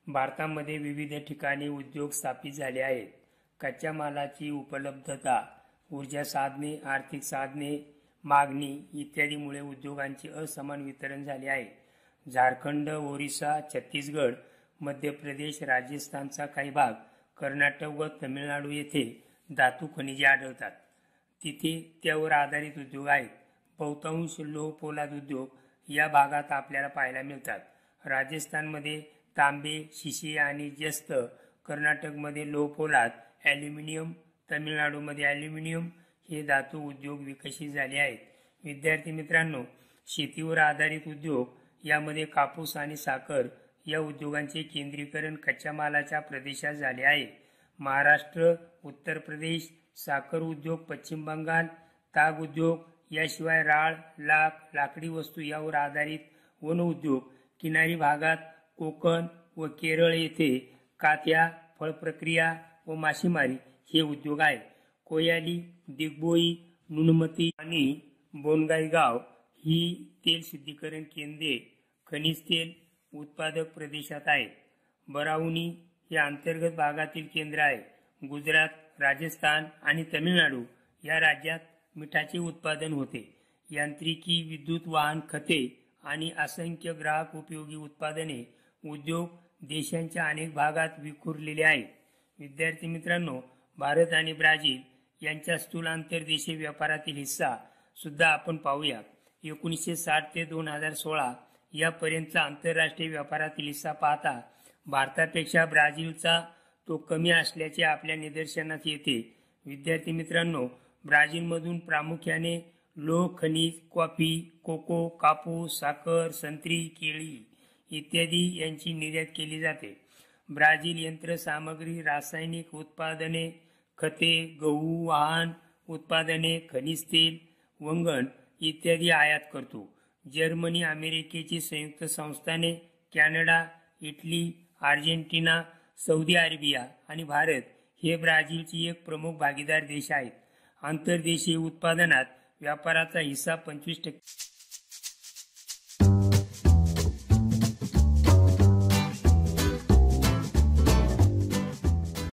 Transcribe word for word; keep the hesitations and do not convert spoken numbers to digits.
भारतामध्ये विविध ठिकाणी उद्योग स्थापित झाले आहेत. कच्च्या मालाची उपलब्धता, ऊर्जा साधने, आर्थिक साधने, मागणी इत्यादीमुळे उद्योगांचे असमान वितरण झाले आहे. झारखंड, ओरिसा, छत्तीसगड, मध्य प्रदेश, राजस्थानचा काही भाग, कर्नाटक व तमिळनाडू येथे धातू खनिजे आढळतात. तिथे त्यावर आधारित उद्योग आहेत. बहुतांश लोह पोलाद उद्योग या भागात आपल्याला पाहायला मिळतात. राजस्थानमध्ये तांबे, शिसे आणि जस्त, कर्नाटकमध्ये लोह पोलाद, ॲल्युमिनियम, तमिळनाडूमध्ये ॲल्युमिनियम हे धातू उद्योग विकसित झाले आहेत. विद्यार्थी मित्रांनो, शेतीवर आधारित उद्योग यामध्ये कापूस आणि साखर या उद्योगांचे केंद्रीकरण कच्च्या मालाच्या प्रदेशात झाले आहे. महाराष्ट्र, उत्तर प्रदेश, साखर उद्योग, पश्चिम बंगाल, ताग उद्योग, याशिवाय राळ, लाख, लाकडी वस्तू यावर आधारित वन उद्योग, किनारी भागात कोकण व केरळ येथे काथ्या, फळप्रक्रिया व मासेमारी हे उद्योग आहेत. कोयाली, दिग्बोई, नुनमती आणि बोनगाईगाव ही तेल शुद्धीकरण केंद्रे खनिज तेल उत्पादक प्रदेशात आहेत. बराऊनी हे अंतर्गत भागातील केंद्र आहे. गुजरात, राजस्थान आणि तमिळनाडू या राज्यात मिठाचे उत्पादन होते. यांत्रिकी, विद्युत वाहन, खते आणि असंख्य ग्राहक उपयोगी उत्पादने उद्योग देशांच्या अनेक भागात विखुरलेले आहेत. विद्यार्थी मित्रांनो, भारत आणि ब्राझील यांच्या स्थूल आंतरदेशीय व्यापारातील हिस्सा सुद्धा आपण पाहूया. एकोणीसशे साठ ते दोन हजार सोळा यापर्यंतचा आंतरराष्ट्रीय व्यापारातील हिस्सा पाहता भारतापेक्षा ब्राझीलचा तो कमी असल्याचे आपल्या निदर्शनास येते. विद्यार्थी मित्रांनो, ब्राझीलमधून प्रामुख्याने लोह खनिज, कॉफी, कोको, कापूस, साखर, संत्री, केळी इत्यादी यांची निर्यात केली जाते. ब्राझील यंत्रसामग्री, रासायनिक उत्पादने, खते, गहू, वाहन उत्पादने, खनिज तेल, वंगण इत्यादी आयात करतो. जर्मनी, अमेरिकेची संयुक्त संस्थाने, Canada, Italy, Argentina, Saudi Arabia आणि भारत हे ब्राझीलची एक प्रमुख भागीदार देश आहेत. आंतरदेशीय उत्पादनात व्यापाराचा हिस्सा पंचवीस टक्के